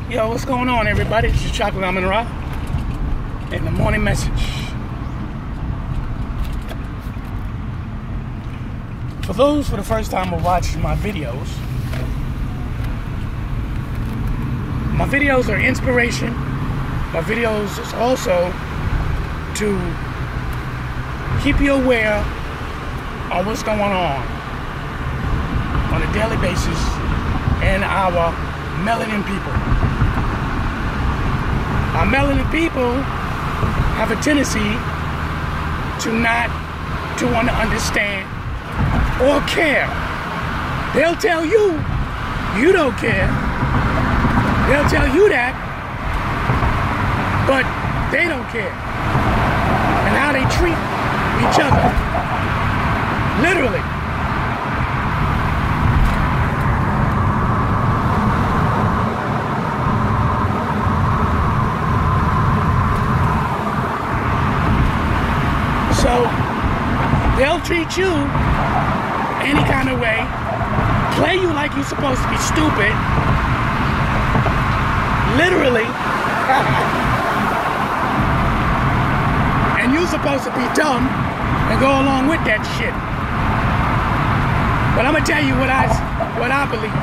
Yo, what's going on, everybody? This is Chocolate Amun Ra in the morning message. For those for the first time of watching my videos are inspiration. My videos is also to keep you aware of what's going on a daily basis in our melanin people. Our melanin people have a tendency to not want to understand or care. They'll tell you you don't care. They'll tell you that, but they don't care. And how they treat each other. Literally. So they'll treat you any kind of way, play you like you're supposed to be stupid, literally, and you're supposed to be dumb and go along with that shit. But I'm gonna tell you what I believe.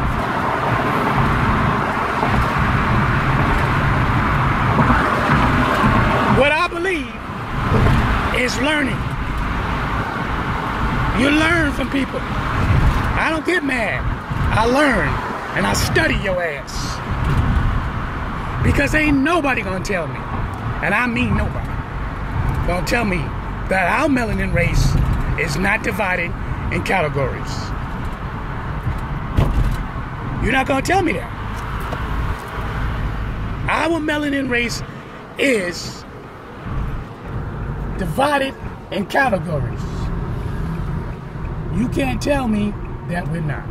What I believe is learning. You learn from people. I don't get mad. I learn and I study your ass. Because ain't nobody gonna tell me, and I mean nobody, gonna tell me that our melanin race is not divided in categories. You're not gonna tell me that. Our melanin race is divided in categories. You can't tell me that we're not.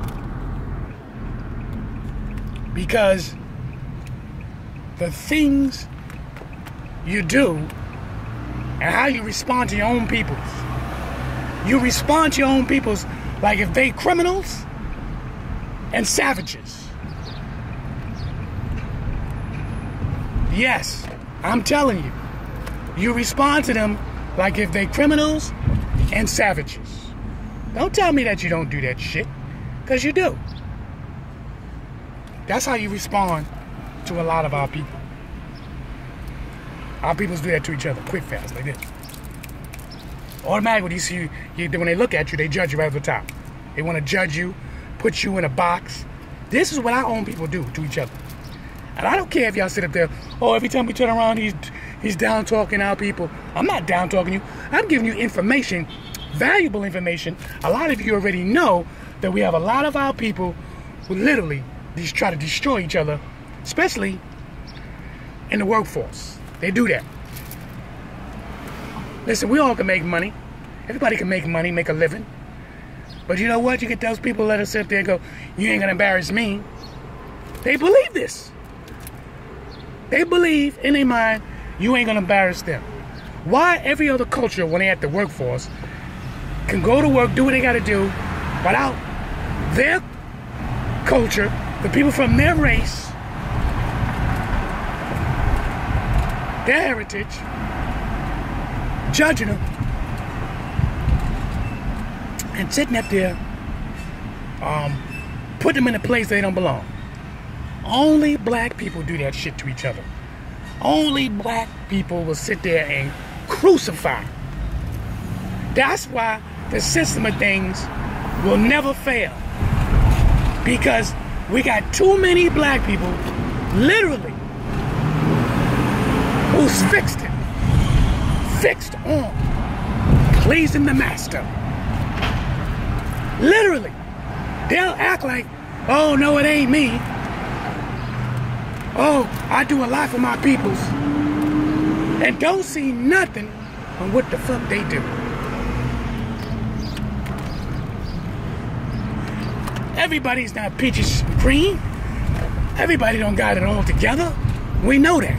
Because the things you do and how you respond to your own peoples. You respond to your own peoples like if they criminals and savages. Yes, I'm telling you. You respond to them like if they criminals and savages. Don't tell me that you don't do that shit, because you do. That's how you respond to a lot of our people. Our peoples do that to each other, quick, fast, like this. Automatically, when you see when they look at you, they judge you right at the top. They want to judge you, put you in a box. This is what our own people do to each other. And I don't care if y'all sit up there, oh, every time we turn around, he's down talking our people. I'm not down talking you. I'm giving you information, valuable information. A lot of you already know that we have a lot of our people who literally try to destroy each other, especially in the workforce. They do that. Listen, we all can make money. Everybody can make money, make a living. But you know what? You get those people that sit there and go, you ain't gonna embarrass me. They believe this. They believe in their mind, you ain't gonna embarrass them. Why every other culture, when they at the workforce, can go to work, do what they gotta do, without their culture, the people from their race, their heritage, judging them, and sitting up there, put them in a place they don't belong. Only black people do that shit to each other. Only black people will sit there and crucify. That's why the system of things will never fail. Because we got too many black people, literally, who's fixed on pleasing the master. Literally. They'll act like, oh, no, it ain't me. Oh, I do a lot for my peoples. And don't see nothing on what the fuck they do. Everybody's not peaches and cream. Everybody don't got it all together. We know that.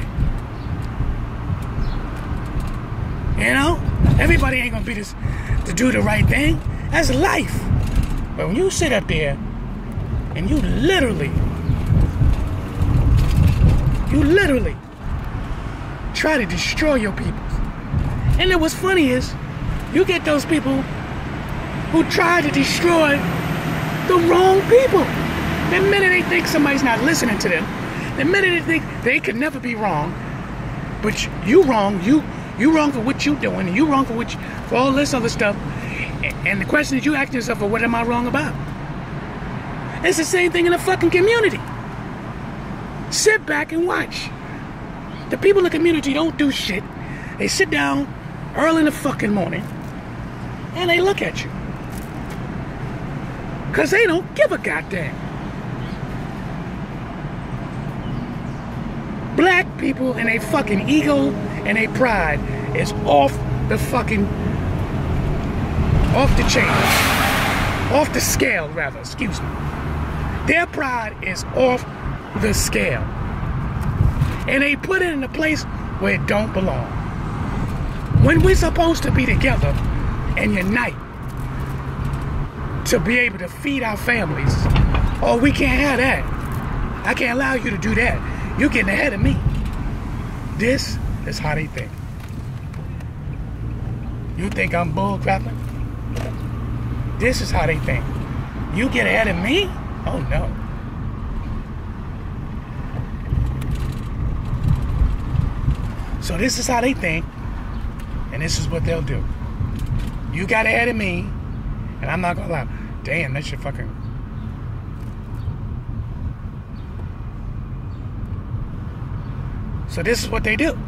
You know? Everybody ain't gonna be this to do the right thing. That's life. But when you sit up there and you literally try to destroy your people. And then what's funny is, you get those people who try to destroy the wrong people. The minute they think somebody's not listening to them, the minute they think they could never be wrong, but you wrong, you wrong for what you doing, and you wrong for all this other stuff. And the question is, you ask yourself, well, what am I wrong about? It's the same thing in the fucking community. Sit back and watch. The people in the community don't do shit. They sit down early in the fucking morning and they look at you. Because they don't give a goddamn. Black people and their fucking ego and their pride is off the chain. Off the scale, rather, excuse me. Their pride is off the scale. And they put it in a place where it don't belong. When we're supposed to be together and unite to be able to feed our families, oh, we can't have that. I can't allow you to do that. You're getting ahead of me. This is how they think. You think I'm bull crapping? This is how they think. You get ahead of me? Oh no. So this is how they think, and this is what they'll do. You got ahead of me, and I'm not gonna lie. Damn, that shit fucking. So this is what they do.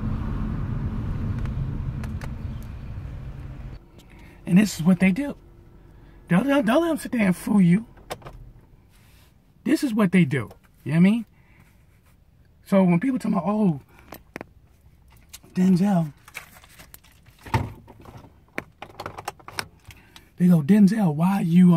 And this is what they do. Don't let them sit there and fool you. This is what they do. You know what I mean? So when people tell me, oh, Denzel, they go, Denzel, why you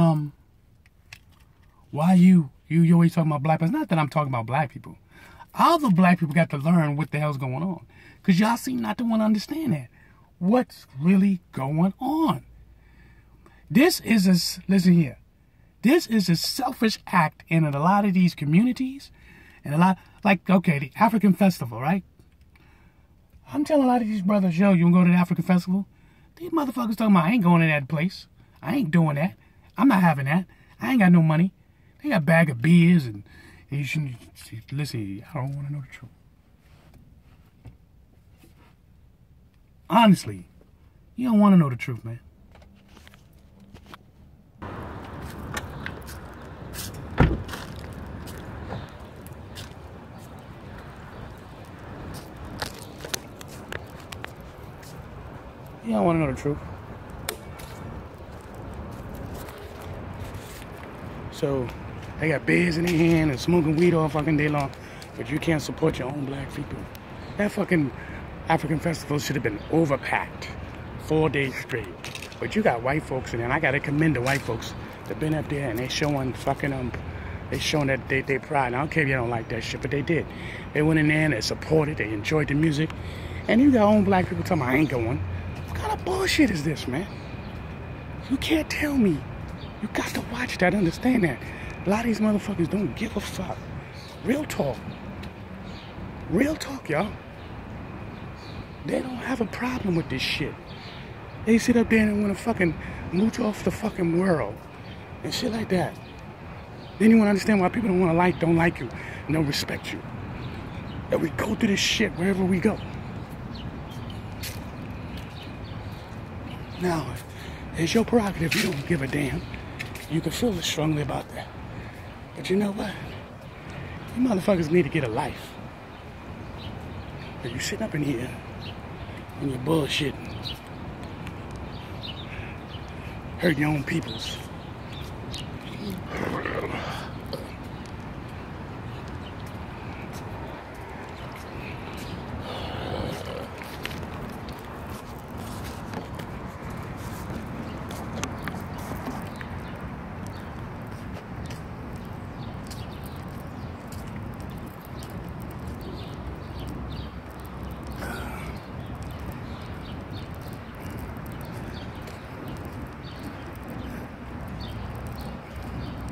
always talking about black people? It's not that I'm talking about black people. All the black people got to learn what the hell's going on. Because y'all seem not to want to understand that. What's really going on? This is listen here. This is a selfish act in a lot of these communities. And a lot, like, okay, the African festival, right? I'm telling a lot of these brothers, yo, you want to go to the African festival? These motherfuckers talking about, I ain't going to that place. I ain't doing that. I'm not having that. I ain't got no money. They got a bag of beers and you shouldn't, listen, I don't want to know the truth. Honestly, you don't want to know the truth, man. You don't want to know the truth. So, they got beers in their hand and smoking weed all fucking day long, but you can't support your own black people. That fucking African festival should have been overpacked 4 days straight. But you got white folks in there, and I gotta commend the white folks that been up there and they showing fucking they showing that they pride. And I don't care if you don't like that shit, but they did. They went in there and they supported, they enjoyed the music, and you got own black people telling me I ain't going. What kind of bullshit is this, man? You can't tell me. You got to watch that, understand that. A lot of these motherfuckers don't give a fuck. Real talk. Real talk, y'all. They don't have a problem with this shit. They sit up there and want to fucking mooch off the fucking world and shit like that. Then you want to understand why people don't like you, and don't respect you. That we go through this shit wherever we go. Now, it's your prerogative. You don't give a damn. You can feel strongly about that. But you know what? You motherfuckers need to get a life. But you sitting up in here and you're bullshitting. Hurt your own peoples.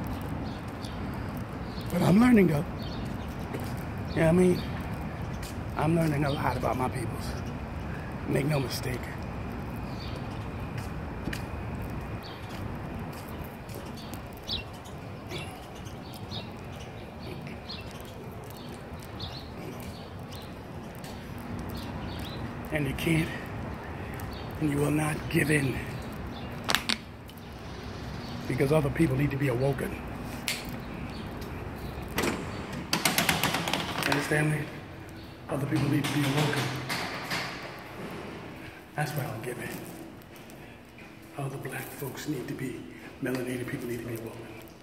But I'm learning though. Yeah, I mean, I'm learning a lot about my peoples. Make no mistake. And you can't, and you will not give in, because other people need to be awoken. Understand me? Other people need to be awoken. That's why I don't give in. Other black folks need to be, melanated people need to be awoken.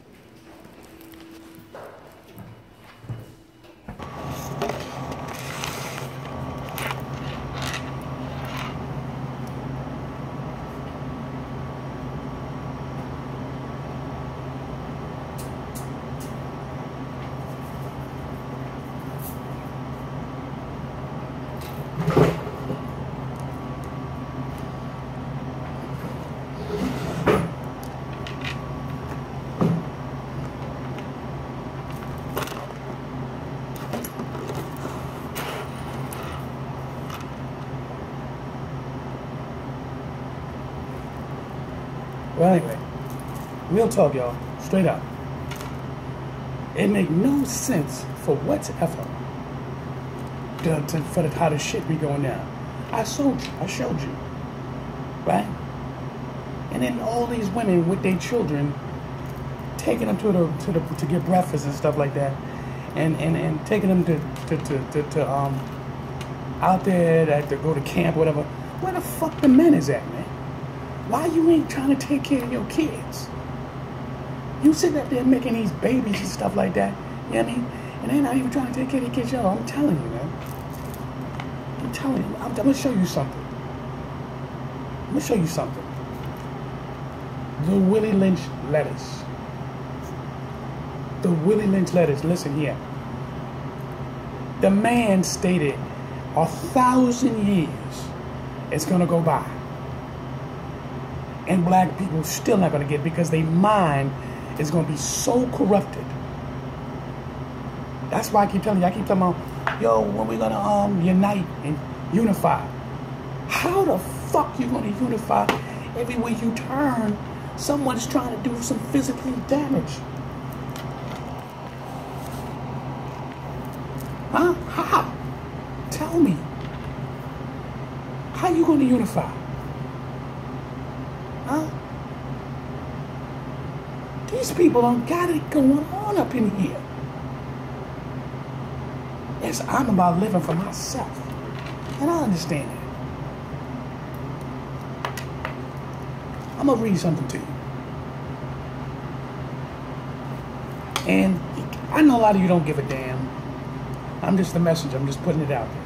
Well, anyway, real talk, y'all, straight up. It make no sense for whatever for how the shit be going down. I showed you, right? And then all these women with their children taking them to get breakfast and stuff like that, and taking them to out there to go to camp, whatever. Where the fuck the men is at, man? Why you ain't trying to take care of your kids? You sitting up there making these babies and stuff like that, you know what I mean? And they not even trying to take care of their kids, yo. I'm telling you, man. I'm telling you. I'm gonna show you something. I'm gonna show you something. The Willie Lynch letters. The Willie Lynch letters. Listen here. The man stated 1,000 years is gonna go by, and black people still not gonna get it because their mind is gonna be so corrupted. That's why I keep telling you, about, yo, when we gonna unite and unify? How the fuck you gonna unify? Everywhere you turn, someone's trying to do some physical damage. Huh? How? Tell me. How you gonna unify? Huh? These people don't got it going on up in here. Yes, I'm about living for myself. And I understand it. I'm going to read something to you. And I know a lot of you don't give a damn. I'm just the messenger. I'm just putting it out there.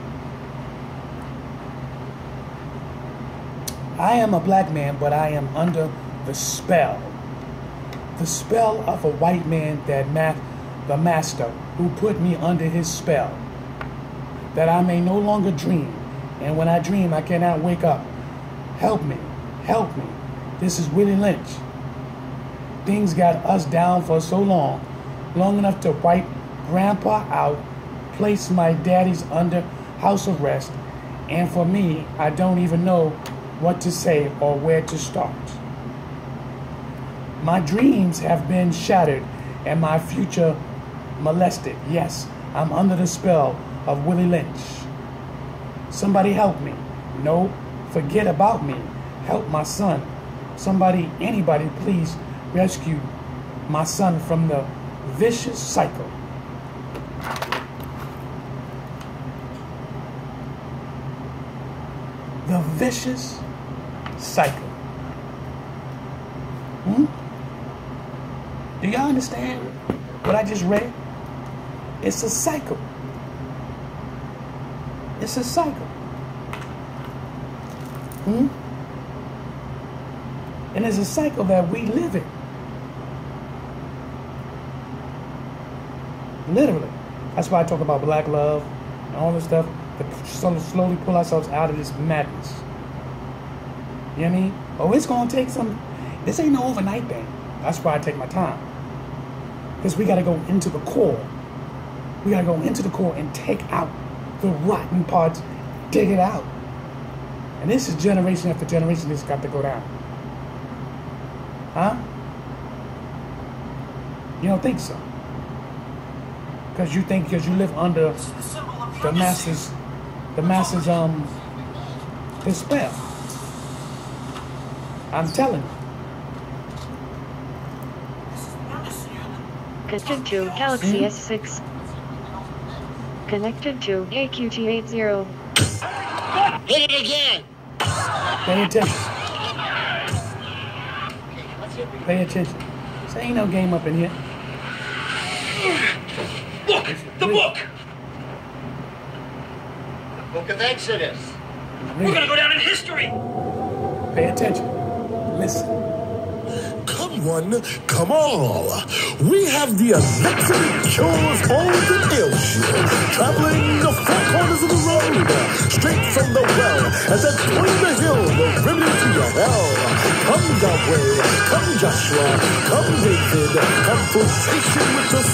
I am a black man, but I am under the spell. The spell of a white man, the master, who put me under his spell, that I may no longer dream, and when I dream I cannot wake up. Help me, help me. This is Willie Lynch. Things got us down for so long enough to wipe grandpa out, place my daddies under house arrest, and for me, I don't even know what to say or where to start. My dreams have been shattered and my future molested. Yes, I'm under the spell of Willie Lynch. Somebody help me. No, forget about me. Help my son. Somebody, anybody, please rescue my son from the vicious cycle. The vicious cycle. Do y'all understand what I just read? It's a cycle. It's a cycle. And it's a cycle that we live in. Literally. That's why I talk about black love and all this stuff, to slowly pull ourselves out of this madness. You know what I mean? Oh, it's going to take some... This ain't no overnight thing. That's why I take my time. Because we got to go into the core. We got to go into the core and take out the rotten parts, dig it out. And this is generation after generation, this got to go down. Huh? You don't think so? Because you think because you live under the masses, his spell. I'm telling you. Connected to Galaxy S6. Connected to AQT80. Hit it again! Pay attention. Pay attention. This ain't no game up in here. Look! The book! The Book of Exodus. We're gonna go down in history! Pay attention. Listen. Come one, come all. We have the elixir that cures all that ails you. Traveling the four corners of the road, straight from the well, and then twin the hill, the remedy to your hell. Come Yahweh, come Joshua, come David, come fruition with the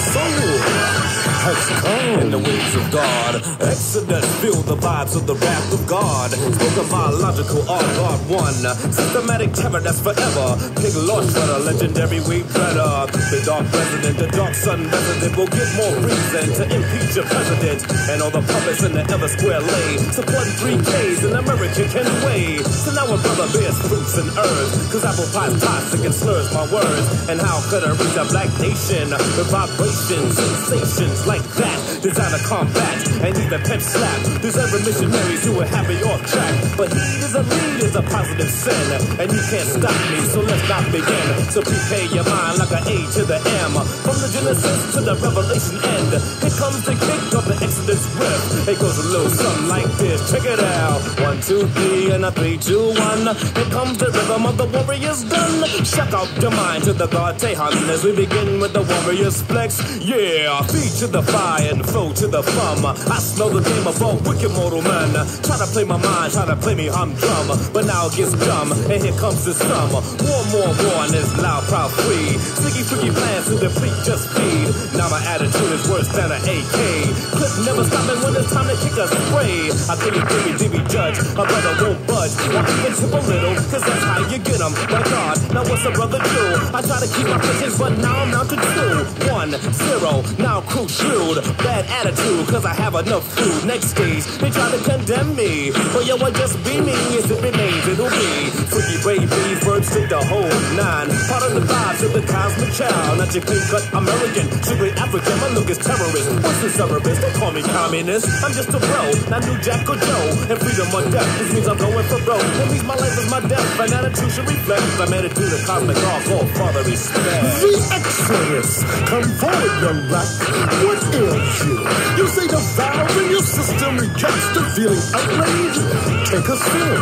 soul. Has come in the ways of God. Exodus, feel the vibes of the wrath of God. Spoke of biological art, God one. Systematic terror that's forever. Pig Lord Shredder, legendary way better. The dark president, the dark sun resident will get more reason to impeach your president. And all the puppets in the ever square lay supporting 3Ks in American can way. So now a brother bears fruits and herbs, cause apple pie's toxic and slurs my words. And how could I reach a black nation with vibrations, sensations like that? Designer combat and even pimp slap. There's every missionaries who are happy off track, but heat is a lead is a positive sin, and you can't stop me, so let's not begin. So prepare your mind like an A to the M, from the Genesis to the Revelation end. Here comes the kick of the Exodus riff. It goes a little something like this. Check it out. 1, 2, 3 and a 3, 2, 1. Here comes the rhythm of the warrior's gun. Shock out your mind to the God Tehan as we begin with the warrior's flex. Yeah, feet to the fire and foe to the thumb. I smell the game of all wicked mortal men. Try to play my mind, try to play me humdrum, but now it gets dumb, and here comes the sum. More on this loud, proud, free. Sticky, freaky plans to deplete, just feed. Now my attitude is worse than an AK. Clip never stopping when it's time to kick a spray. I think you judge, my brother won't budge. Won't even tip a little, cause that's how you get them. My God, now what's a brother do? I try to keep my positions, but now I'm down to 2, 1, 0. Now crew shrewd, bad attitude, cause I have enough food. Next stage, they try to condemn me. But yo, I just be me, as it remains, it'll be freaky babies, verbs to the whole 9. Part of the vibes of the cosmic child. Not your clean-cut American, strictly African. My look is terrorist. What's the terrorist? Don't call me communist. I'm just a bro, not New Jack or Joe. And freedom or death, this means I'm going for broke. That means my life is my death. My attitude should reflect my attitude of cosmic law, all father respect. the Exodus. Come forward, young black. What ails you? You say the valve in your system rejects the feeling outrage. Take a sip.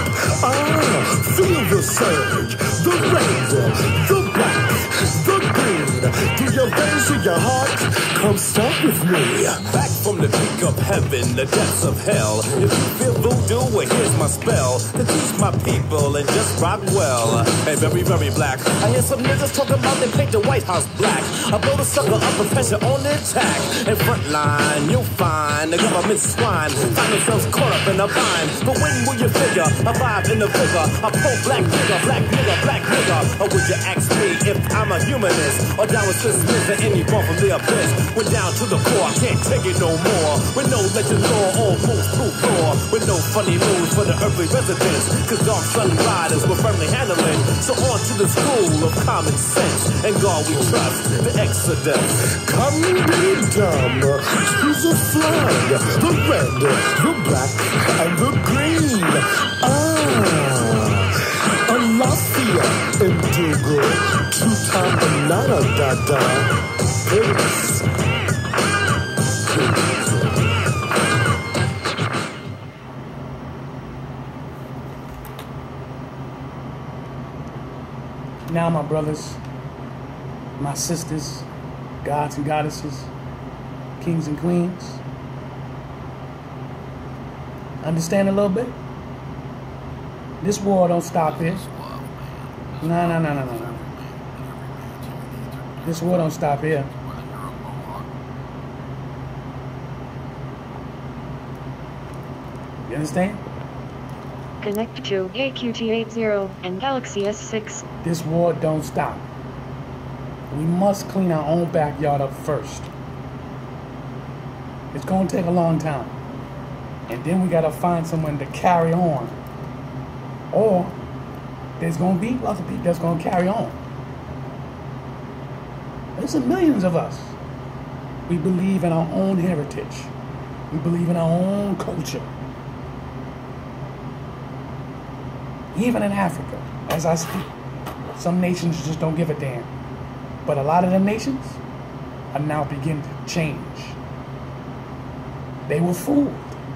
Feel the surge, the red, the black, the green. Through your veins, through your heart, come start with me. Back from the peak of heaven, the depths of hell. If you feel voodoo, well, here's my spell to teach my people and just rock well. And very, very black. I hear some niggas talking about they paint the White House black. I blow the sucker up and pressure on the attack. And front line, you'll find the government swine find themselves caught up in a bind. But when will you figure a vibe in the figure? A pro-black nigga, black nigga, black nigga. Or would you ask me if I'm a humanist? Or down with Swiss Smith or any born from the abyss? We're down to the core, I can't take it no more. With no legend law, all rules proof law. With no funny moves for the earthly residents. Cause dark sun riders we're firmly handling. So on to the school of common sense. And God we trust, the Exodus. Come be dumb, choose a flag, the red, the black, and the green. Alafia, Indugo, Tuta, Anana, Dada, Peace. Now, my brothers, my sisters, gods and goddesses, kings and queens, understand a little bit? This war don't stop here. No. This war don't stop here. You understand? Connect to AQT80 and Galaxy S6. This war don't stop. We must clean our own backyard up first. It's going to take a long time. And then we got to find someone to carry on. Or there's going to be other people that's going to carry on. There's millions of us. We believe in our own heritage. We believe in our own culture. Even in Africa, as I speak, some nations just don't give a damn. But a lot of them nations are now beginning to change. They were fooled.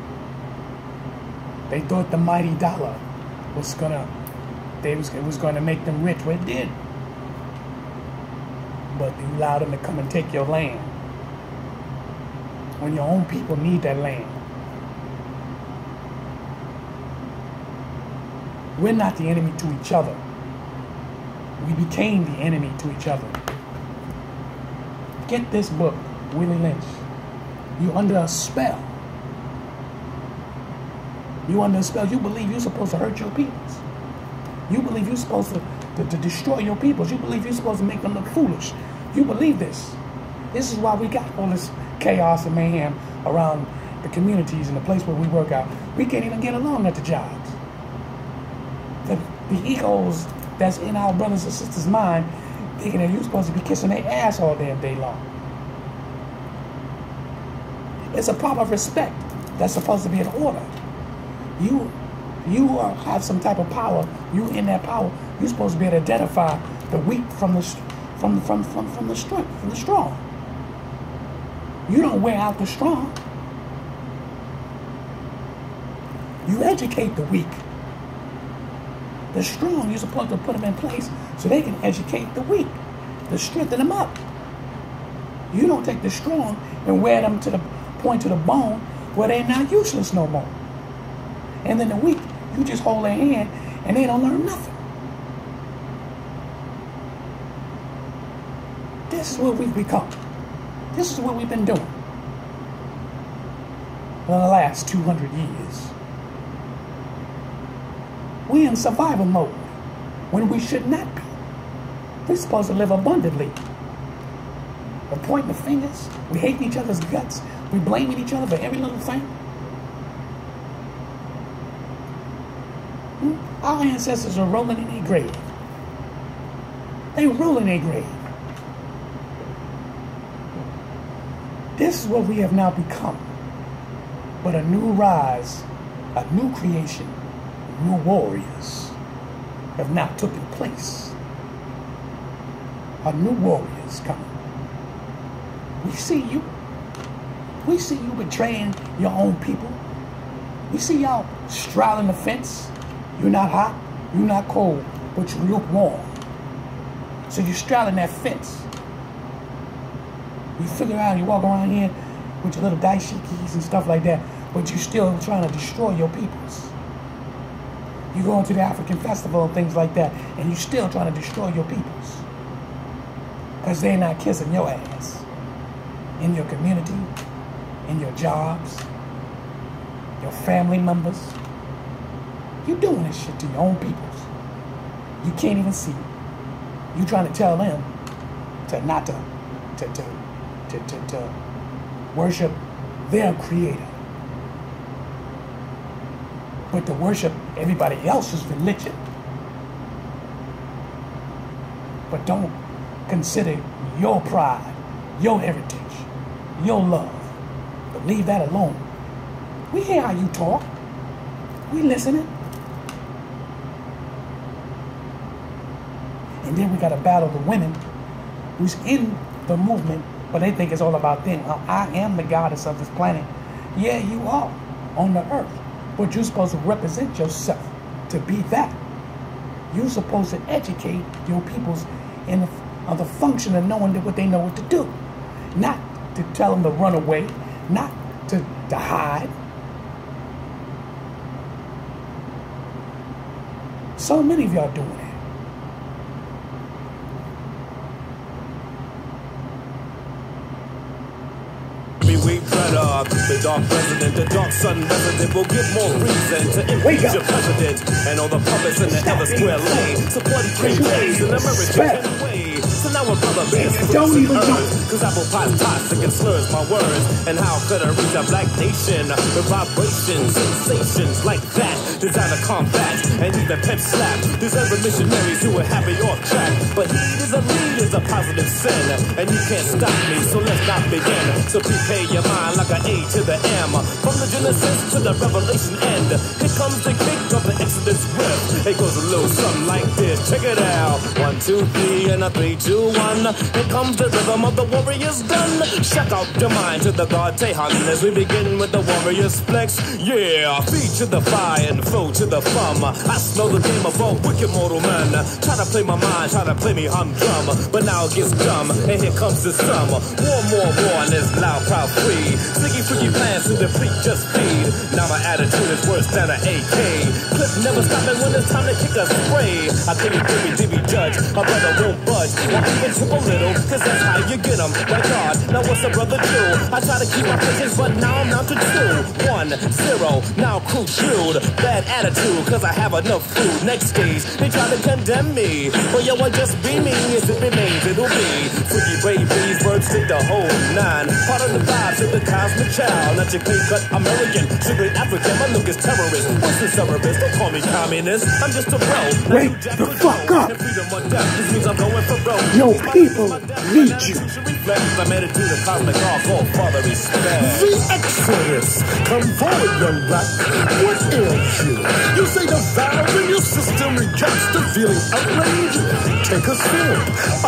They thought the mighty dollar was it was gonna make them rich. Well, it did. But you allowed them to come and take your land when your own people need that land. We're not the enemy to each other. We became the enemy to each other. Get this book, Willie Lynch. You're under a spell. You're under a spell. You believe you're supposed to hurt your peoples. You believe you're supposed to destroy your peoples. You believe you're supposed to make them look foolish. You believe this. This is why we got all this chaos and mayhem around the communities and the place where we work out. We can't even get along at the jobs. The egos that's in our brothers and sisters' mind, thinking that you're supposed to be kissing their ass all damn day long. It's a proper respect that's supposed to be in order. You have some type of power. You in that power. You're supposed to be able to identify the weak from the strong. You don't wear out the strong. You educate the weak. The strong, you're supposed to put them in place so they can educate the weak, to strengthen them up. You don't take the strong and wear them to the point to the bone where they're not useless no more. And then the weak, you just hold their hand and they don't learn nothing. This is what we've become. This is what we've been doing for the last 200 years. We in survival mode when we should not be. We're supposed to live abundantly. We're pointing the fingers. We hating each other's guts. We blaming each other for every little thing. Our ancestors are rolling in their grave. They roll in their grave. This is what we have now become. But a new rise, a new creation, new warriors have now taken place. A new warriors coming. We see you. We see you betraying your own people. We see y'all straddling the fence. You're not hot, you're not cold, but you're lukewarm. So you're straddling that fence. You figure out, you walk around here with your little dashikis and stuff like that, but you're still trying to destroy your peoples. You go into the African festival and things like that, and you're still trying to destroy your peoples. Because they're not kissing your ass. In your community, in your jobs, your family members. You're doing this shit to your own peoples. You can't even see it. You're trying to tell them to not to worship their creator, but to worship everybody else's religion. But don't consider your pride, your heritage, your love. But leave that alone. We hear how you talk. We listening. And then we got to battle the women who's in the movement, but they think it's all about them. I am the goddess of this planet. Yeah, you are on the earth, but you're supposed to represent yourself to be that. You're supposed to educate your peoples in the function of knowing what they know what to do. Not to tell them to run away, not to hide. So many of y'all doing it. We better. The dark president, the dark sun resident will give more reason to impeach your president. And all the puppets in the ever square lane support free days in American way. So now a brother bears don't even do it. Cause apple pie's toxic and slurs my words. And how could I reach a black nation with vibrations, sensations like that? Designed to combat and even pimp slap. Deserving missionaries who are happy off track. But heed is a lead is a positive sin. And you can't stop me, so let's not begin. So prepare your mind like an A to the M. From the Genesis to the Revelation end. Here comes the kick of the Exodus riff. It goes a little something like this. Check it out. 1, 2, 3 and a 3, 2, 1. Here comes the rhythm of the warrior's gun. Check out your mind to the God Tehan as we begin with the warrior's flex. Yeah, feet to the fire and foe to the thumb. I smell the game of a wicked mortal man. Try to play my mind, try to play me humdrum. But now it gets dumb, and here comes the sum. War, and this loud, proud, free. Sticky, freaky plans to deplete, just feed. Now my attitude is worse than an AK. Clip never stopping when it's time to kick a spray. I couldn't dibby judge, my brother won't budge. Or even tip a little, cause that's how you get them. My God, now what's a brother do? I try to keep my patience, but now I'm down to 2, 1, 0. Now crew chewed, bad attitude, cause I have enough food. Next stage, they try to condemn me. But yo, I just be me, as it remains, it'll be. Freaky brave bees, birds take the whole 9. Part of the vibes of the cosmic child. Not your clean cut American, sugar African, my look is terrorist. What's the suburbist? Don't call me communist. I'm just a bro. Wake the fuck up. This means I'm going for broke. Your people need you. I'm headed to the cosmic all father respect. The Exodus. Come forward, young black. What ails you? You say the valve in your system rejects the feeling outrage. Take a sip.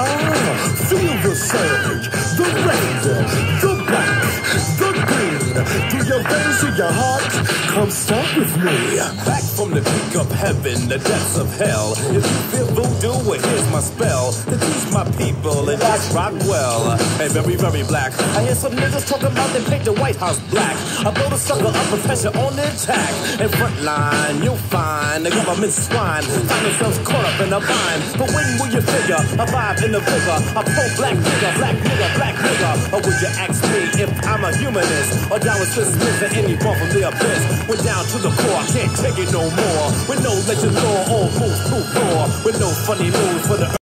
Feel the surge, the red, the black, the green. Through your veins, to your heart. Come start with me. Back from the peak of heaven, the depths of hell. If you feel voodoo, well, here's my spell to teach my people and just rock well. Hey, very, very black. I hear some niggas talking about they paint the White House black. I blow the sucker up with pressure on the attack. In front line, you'll find the government swine find themselves caught up in a bind. But when will you figure a vibe in the vigor? A pro-black nigga, black nigga, black nigga. Or would you ask me if I'm a humanist? Or down with Swiss Smith or any born from the abyss? We're down to the core, I can't take it no more. With no legend law, all moves proof raw. With no funny moves for the